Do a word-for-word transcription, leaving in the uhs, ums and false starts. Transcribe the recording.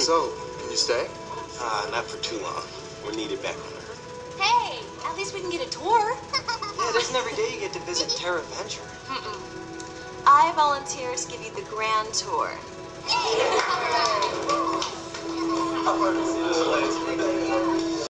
So, can you stay? Uh, not for too long. We're needed back on Earth. Hey, at least we can get a tour. Yeah, it isn't every day you get to visit Terra Venture. Mm-mm. I volunteer to give you the grand tour. I want to see this place.